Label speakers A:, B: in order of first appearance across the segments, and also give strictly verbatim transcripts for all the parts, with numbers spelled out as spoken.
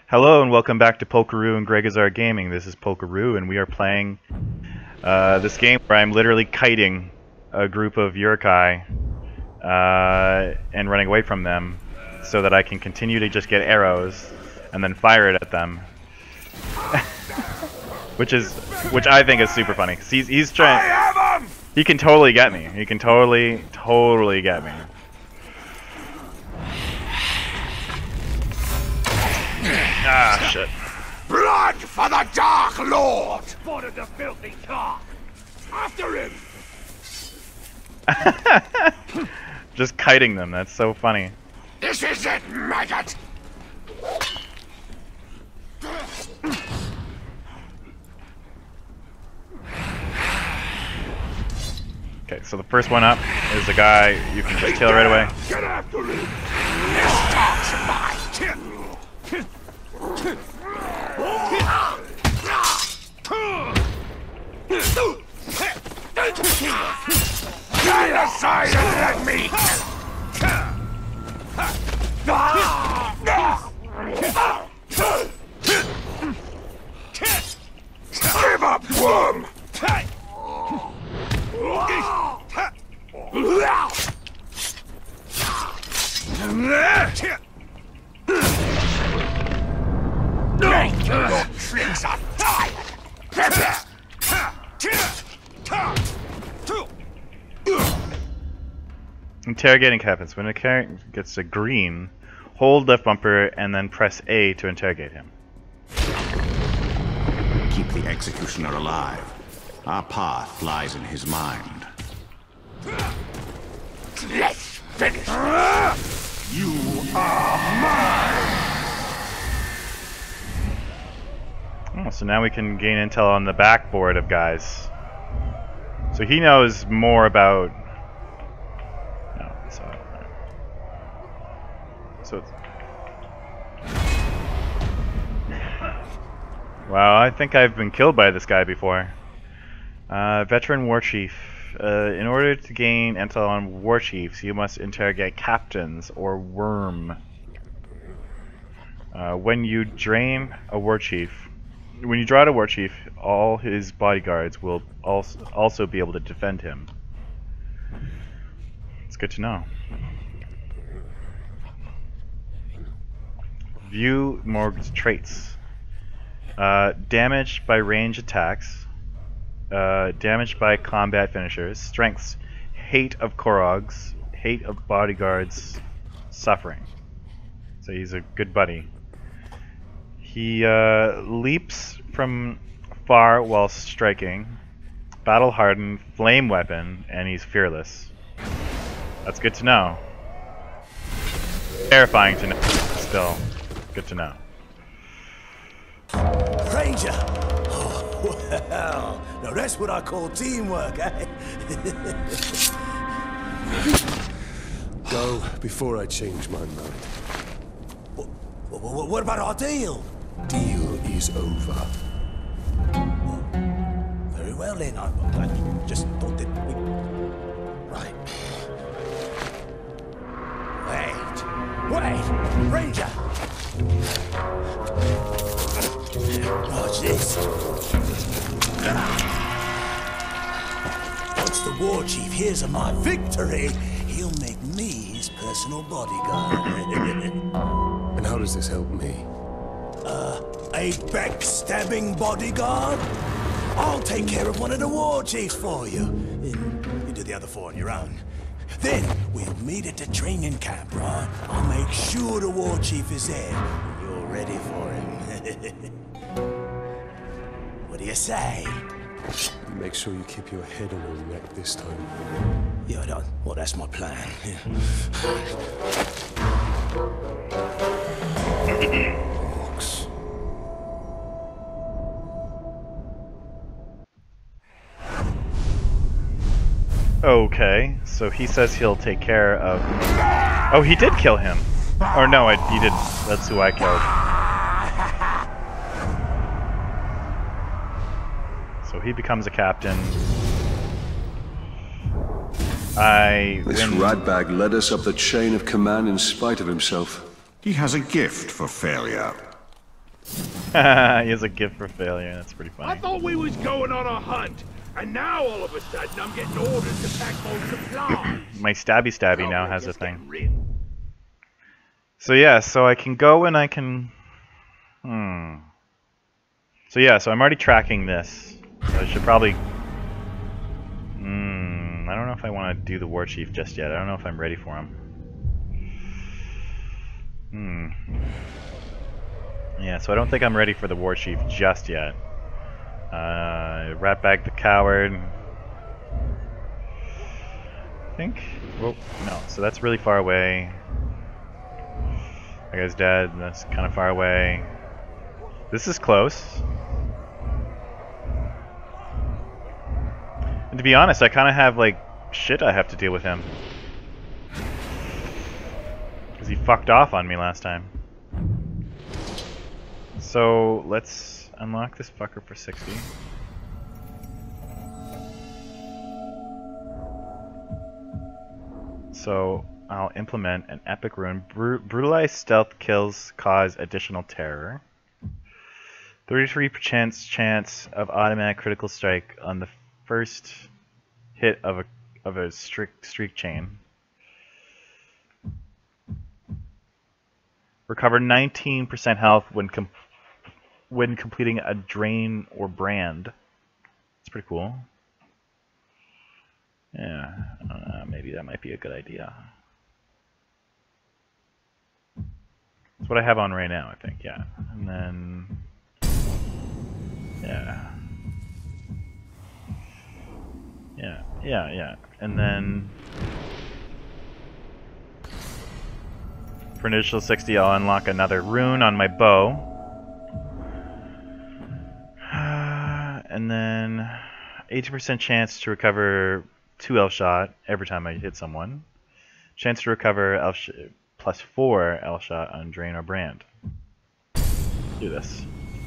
A: Hello and welcome back to Polkarou and Gregazar Gaming. This is Polkarou and we are playing uh, this game where I'm literally kiting a group of Uruk-hai uh, and running away from them so that I can continue to just get arrows and then fire it at them. which is, which I think is super funny. 'Cause he's, he's trying, he can totally get me. He can totally, totally get me. Ah, shit.
B: Blood for the Dark Lord! Spotted the filthy car! After him!
A: Just kiting them, that's so funny.
B: This is it, maggot!
A: Okay, so the first one up is the guy you can just kill right away.
B: Get after him! This dog's mine! Stand aside and let me! Give up, worm! Make your tricks are tired!
A: Interrogating happens. When a character gets a green, hold left bumper and then press A to interrogate him.
C: Keep the executioner alive. Our path lies in his mind.
B: Let's finish this! You are mine!
A: Oh, so now we can gain intel on the backboard of guys. So he knows more about... No, so... So it's... Wow, I think I've been killed by this guy before. Uh, veteran war chief. Uh, in order to gain intel on war chiefs, you must interrogate captains or worm. Uh, when you drain a war chief, when you draw out a war chief, all his bodyguards will also also be able to defend him. It's good to know. View Morg's traits. Uh, damaged by range attacks. Uh, damaged by combat finishers. Strengths. Hate of Korogs. Hate of bodyguards. Suffering. So he's a good buddy. He uh, leaps from far while striking. Battle hardened. Flame weapon. And he's fearless. That's good to know. Terrifying to know. Still. Good to know.
D: Ranger! Oh, well, now that's what I call teamwork, eh?
E: Go before I change my mind.
D: What, what, what about our deal?
E: Deal is over.
D: Very well then, I, I just thought that we... Right. Wait! Wait! Ranger! Watch this. Once the war chief hears of my victory, he'll make me his personal bodyguard.
E: And how does this help me?
D: Uh, a backstabbing bodyguard? I'll take care of one of the war chiefs for you. And you do the other four on your own. Then we'll meet at the training camp, right? I'll make sure the war chief is there. You're ready for him. What do you say?
E: Make sure you keep your head on your neck this time.
D: Yeah, I don't. Well, that's my plan. Yeah.
E: Orcs.
A: Okay, so he says he'll take care of... Oh, he did kill him! Or no, I, he didn't. That's who I killed. So he becomes a captain. I
F: This
A: win.
F: ratbag led us up the chain of command in spite of himself.
C: He has a gift for failure.
A: He has a gift for failure. That's pretty funny.
B: I thought we was going on a hunt, and now all of a sudden I'm getting orders to pack more supplies.
A: My stabby stabby
B: Oh,
A: now
B: we're
A: has a
B: just
A: thing.
B: getting rid.
A: So yeah, so I can go and I can... Hmm. So yeah, so I'm already tracking this. So I should probably... Hmm. I don't know if I want to do the War Chief just yet. I don't know if I'm ready for him. Hmm. Yeah, so I don't think I'm ready for the War Chief just yet. Uh, Ratbag the Coward. I think... Well, no. So that's really far away. That guy's dead. That's kind of far away. This is close. And to be honest, I kind of have, like, shit I have to deal with him. Because he fucked off on me last time. So, let's unlock this fucker for sixty. So, I'll implement an epic rune. Bru brutalized stealth kills cause additional terror. thirty-three percent chance of automatic critical strike on the first hit of a of a streak streak chain. Recover nineteen percent health when com when completing a drain or brand. That's pretty cool. Yeah, uh, maybe that might be a good idea. That's what I have on right now, I think. Yeah, and then yeah, yeah, yeah, yeah, and then for an additional sixty, I'll unlock another rune on my bow. And then eighty percent chance to recover two elf shot every time I hit someone. Chance to recover elf sh plus four elf shot on drain or brand. Do this.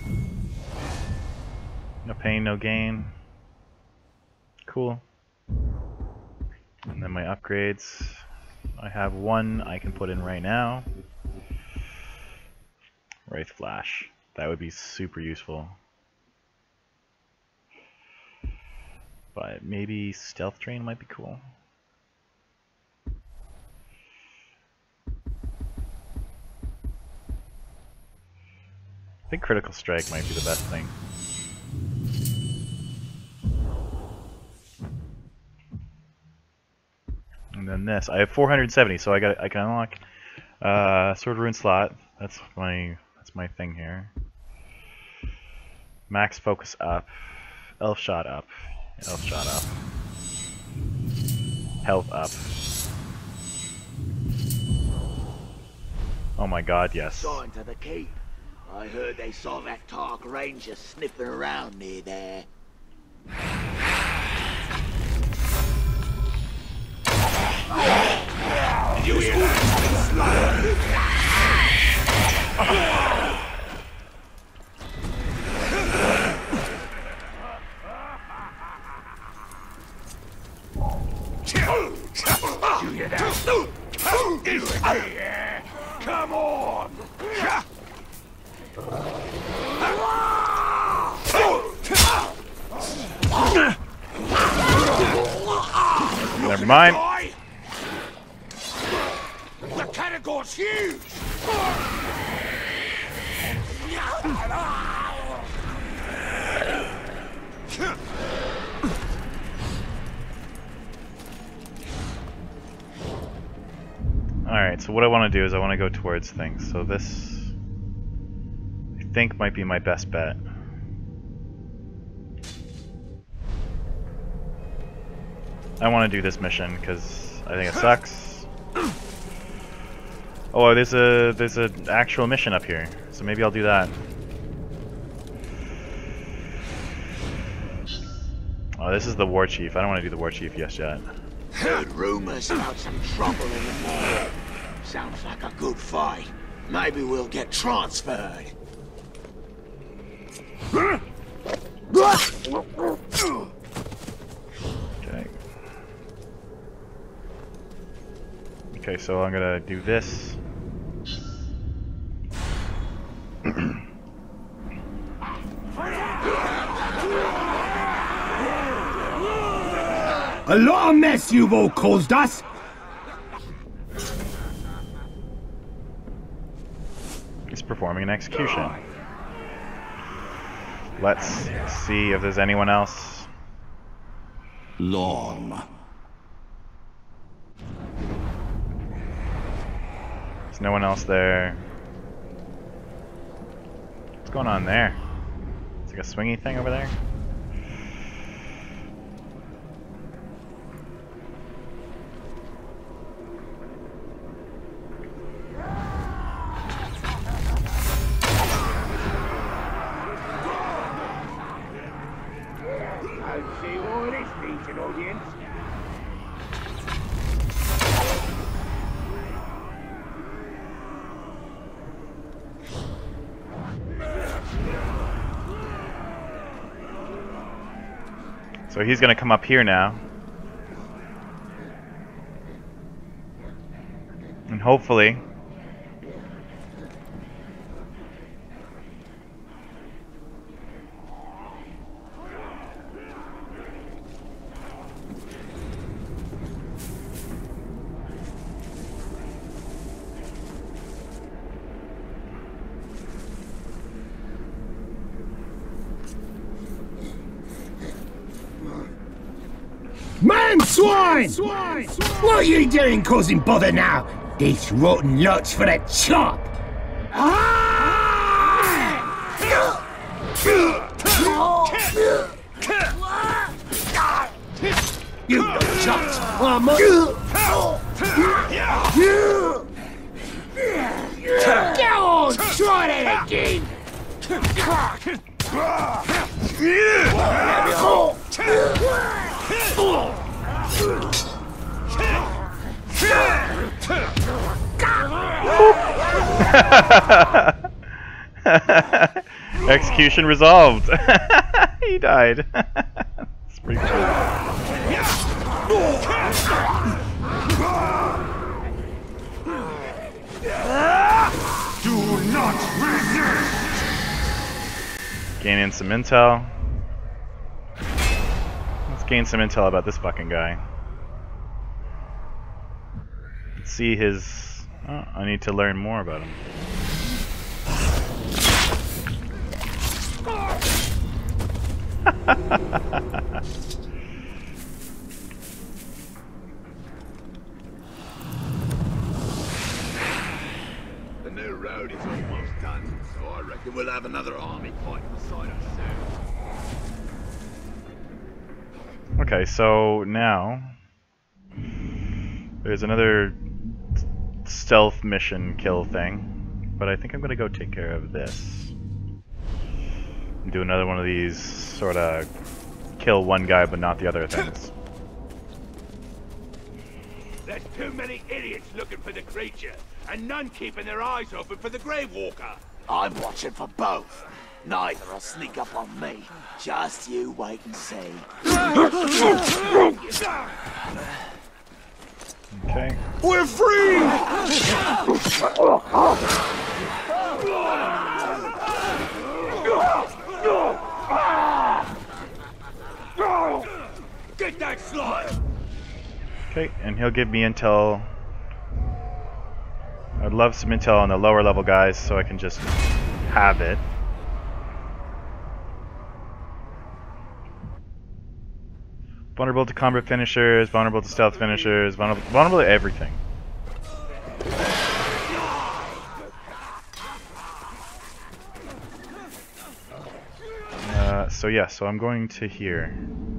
A: No pain, no gain. Cool. And then my upgrades. I have one I can put in right now. Wraith Flash. That would be super useful. But maybe Stealth Drain might be cool. I think Critical Strike might be the best thing. And then this, I have four hundred seventy, so I got I can unlock uh, Sword Rune slot. That's my that's my thing here. Max Focus up, Elf Shot up, Elf Shot up, Health up. Oh my God, yes.
B: Sign to the keep. I heard they saw that Tark Ranger sniffing around near there. Did you hear that? Did you hear that? Yeah. Come on!
A: Never mind.
B: The Catagor's huge!
A: Alright, so what I want to do is I want to go towards things. So this, I think, might be my best bet. I want to do this mission because I think it sucks. Oh, there's a there's an actual mission up here, so maybe I'll do that. Oh, this is the War Chief. I don't want to do the War Chief just yet.
B: Heard rumors about some trouble in the north. Sounds like a good fight. Maybe we'll get transferred.
A: Okay. Okay, so I'm gonna do this.
F: A lot of mess you've all caused us!
A: He's performing an execution. Let's see if there's anyone else.
C: Lorm.
A: There's no one else there. What's going on there? It's like a swingy thing over there. So he's gonna come up here now. And hopefully
F: Man swine! What are you doing causing bother now? This rotten lot's for the chop! You know chops! Oh, my... Go on! Try that again!
A: execution resolved. He died. That's pretty cool.
F: Do not resist!
A: Gaining some intel. Let's gain some intel about this fucking guy. Let's see his... Oh, I need to learn more about him.
B: The new road is almost done, so I reckon we'll have another army fighting beside us soon.
A: Okay, so now there's another stealth mission kill thing, but I think I'm gonna go take care of this. Do another one of these sort of kill one guy but not the other things.
B: There's too many idiots looking for the creature, and none keeping their eyes open for the Grave Walker. I'm watching for both. Neither will sneak up on me. Just you wait and see.
A: Okay.
F: We're free!
B: Get that slime!
A: Okay, and he'll give me intel. I'd love some intel on the lower level guys so I can just have it. Vulnerable to combat finishers, vulnerable to stealth finishers, vulnerable, vulnerable to everything. Uh, so yeah, so I'm going to here.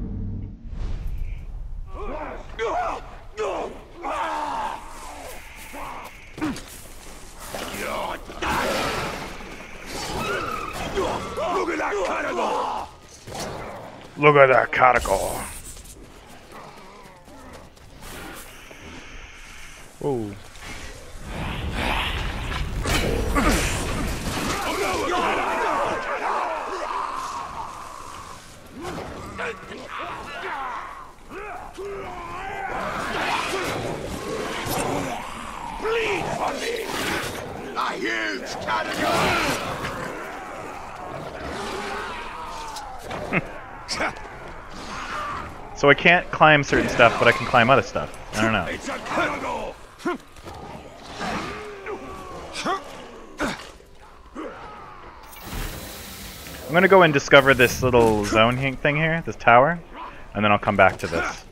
B: Look at that cannibal!
A: Look at that catacle. Whoa.
B: Bleed for me! A huge cannibal!
A: So I can't climb certain stuff, but I can climb other stuff. I don't know.
B: It's a corridor.
A: I'm gonna go and discover this little zone he thing here, this tower, and then I'll come back to this.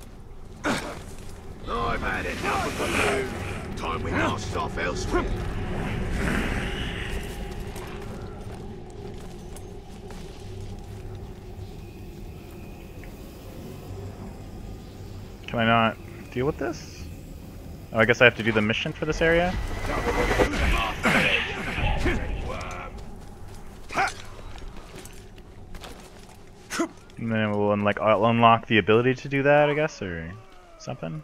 B: I've had enough of the moon. Time we lost off elsewhere.
A: Can I not deal with this? Oh, I guess I have to do the mission for this area? And then we'll unlock, I'll unlock the ability to do that, I guess, or something?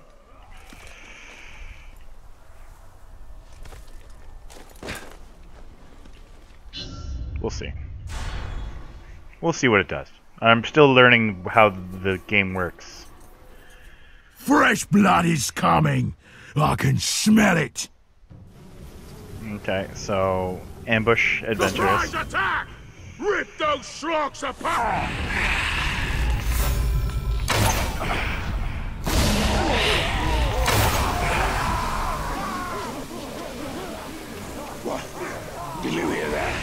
A: We'll see. We'll see what it does. I'm still learning how the game works.
F: Fresh blood is coming. I can smell it.
A: Okay, so ambush adventurous.
B: Surprise attack! Rip those slugs apart! What? Did you hear that?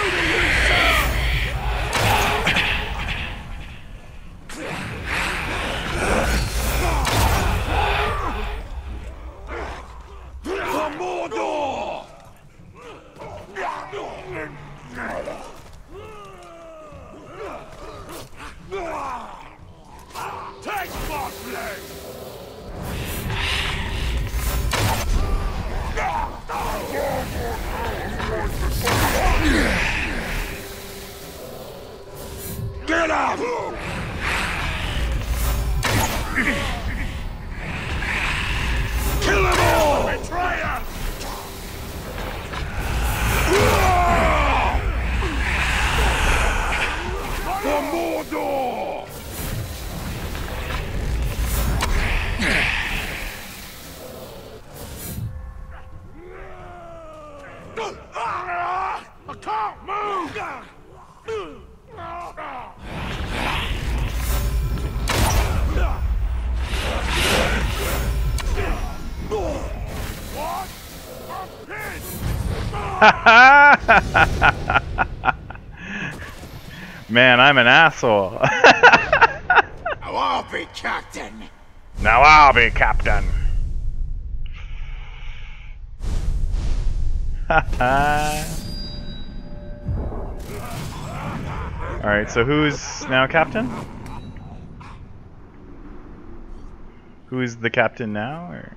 B: For Mordor! Take my blade! Get up! Kill them all! Betrayer! For Mordor! I can't move! What? I'm pissed!
A: Man, I'm an asshole.
B: Now I'll be captain!
A: Now I'll be captain. Alright, so who's now captain? Who's the captain now, or?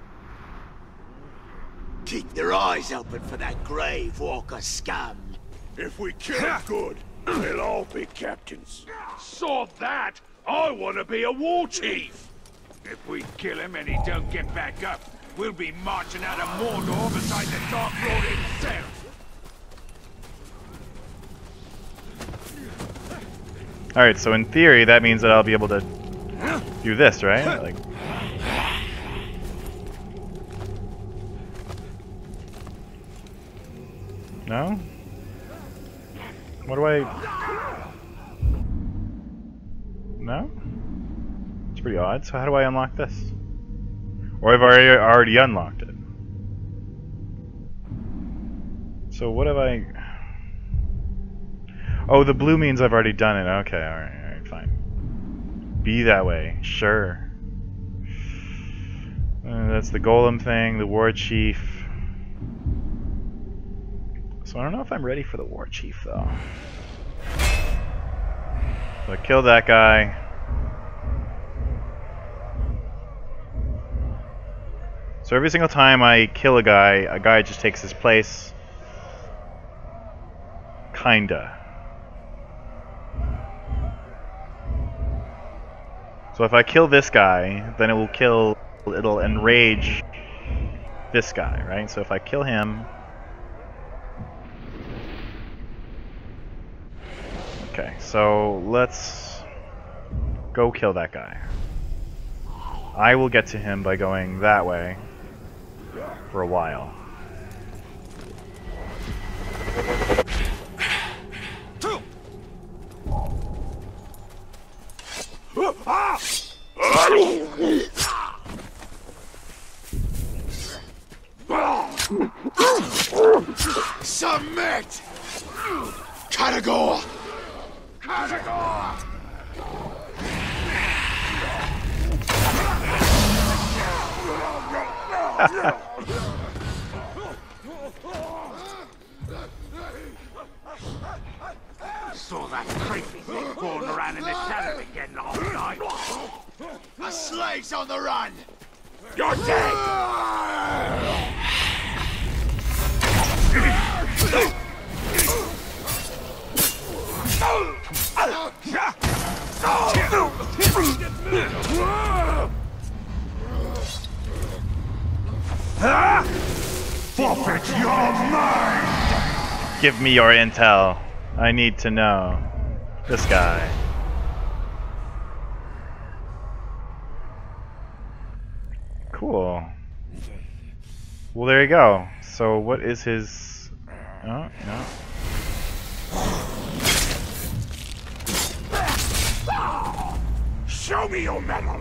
B: Keep your eyes open for that grave walker scum. If we kill him good, we'll all be captains. Sod that! I want to be a war chief! If we kill him and he don't get back up, we'll be marching out of Mordor beside the Dark Lord himself!
A: Alright, so in theory that means that I'll be able to do this, right? Like, no? What do I... No? It's pretty odd. So how do I unlock this? Or I've already, already unlocked it. So what have I... Oh, the blue means I've already done it. Okay, alright, alright, fine. Be that way. Sure. Uh, that's the golem thing, the war chief. So I don't know if I'm ready for the war chief, though. So I killed that guy. So every single time I kill a guy, a guy just takes his place. Kinda. So if I kill this guy, then it will kill, it'll enrage this guy, right? So if I kill him... Okay, so let's go kill that guy. I will get to him by going that way for a while.
B: Submit! Caragor! Caragor!
G: Saw that creepy thing crawling around in the shadow again last night.
B: A slave's on the run!
G: You're dead!
B: Forfeit your mind!
A: Give me your intel. I need to know. This guy. Cool. Well, there you go. So, what is his... Oh, no.
G: Show me your metal!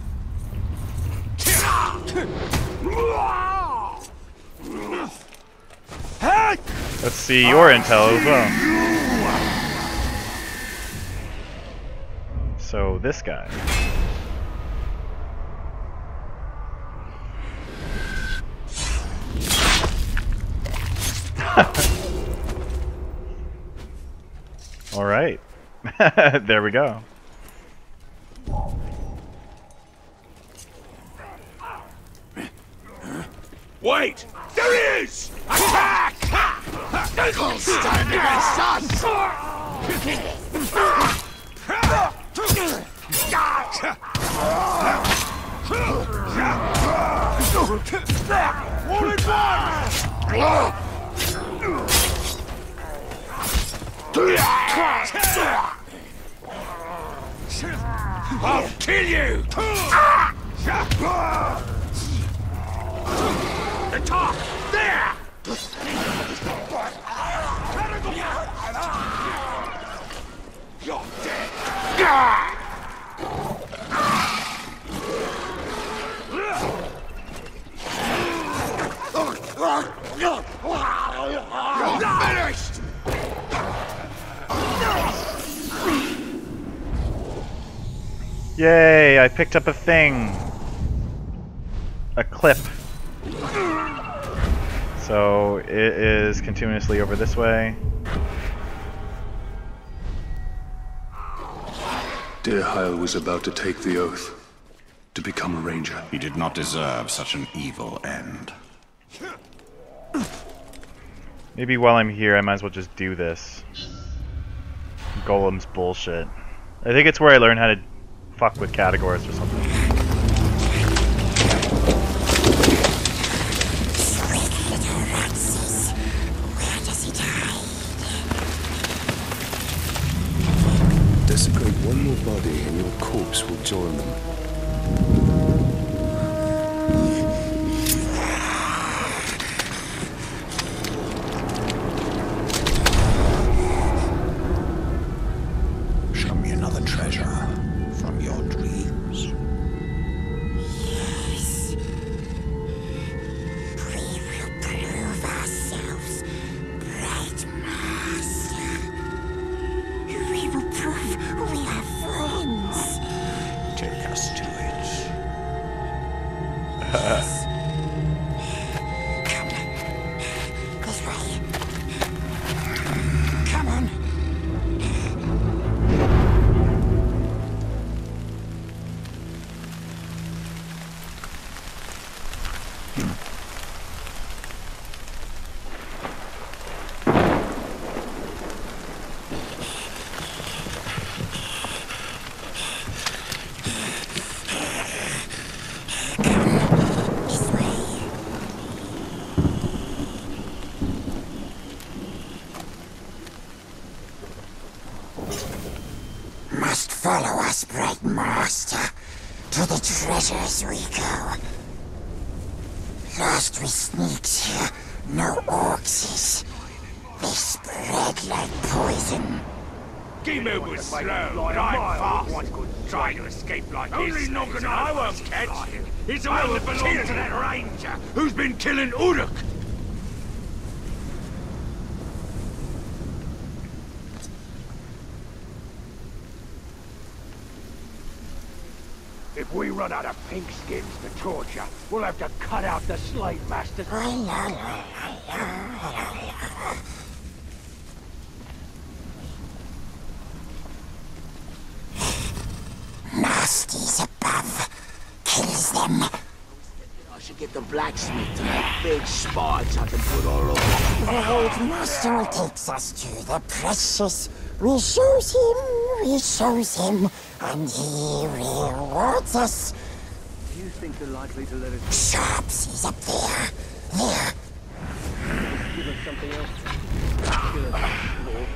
A: Let's see your intel as well. So, this guy. All right. There we go.
B: Wait! There he is! Attack! Can't stand against us! All in one! I'll kill you! The top! There! You're dead! You're finished!
A: Yay, I picked up a thing. A clip. So it is continuously over this way.
E: Dirheil was about to take the oath to become a ranger.
C: He did not deserve such an evil end.
A: Maybe while I'm here, I might as well just do this. Golem's bullshit. I think it's where I learn how to fuck with categories or something.
E: Desecrate one more body and your corpse will join them.
C: Show me another treasure from your dreams.
H: Yes. We will prove ourselves, bright master. We will prove we are friends.
C: Take us to it.
H: Yes. Come. This way. Come on. Must follow us, bright master. To the treasures we go. Last we sneaked here, no orcs. They spread like poison.
G: Gimmo was slow, but I'm fast. Trying to escape like this. Only noggin I won't catch. It's a one that belongs to that ranger who's been killing Uruk. If we run out of pink skins to torture, we'll have to cut out the slave masters.
H: Nasties above. Kills them.
B: I should get the blacksmith to make big spikes I can put all over.
H: The old master takes us to the precious. We shows him, we shows him, and he rewards us.
G: Do you think they're likely to let us...
H: Sharps is up there. There.
G: give us something else to kill us?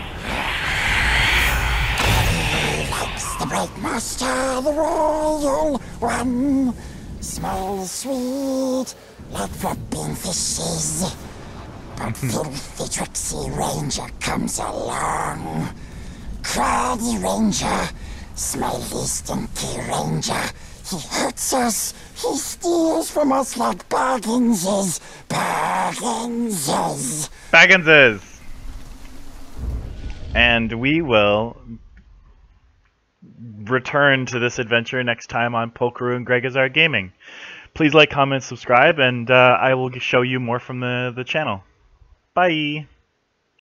H: He likes the Great Master, the Royal One. Smells sweet, like flopping fishes. But filthy tricksy ranger comes along. Crowdy ranger, smelly stinky ranger. He hurts us, he steals from us like Bagginses. Bagginses.
A: Bagginses! And we will return to this adventure next time on Polkarou and Gregazar Gaming. Please like, comment, subscribe, and uh, I will show you more from the, the channel. Bye!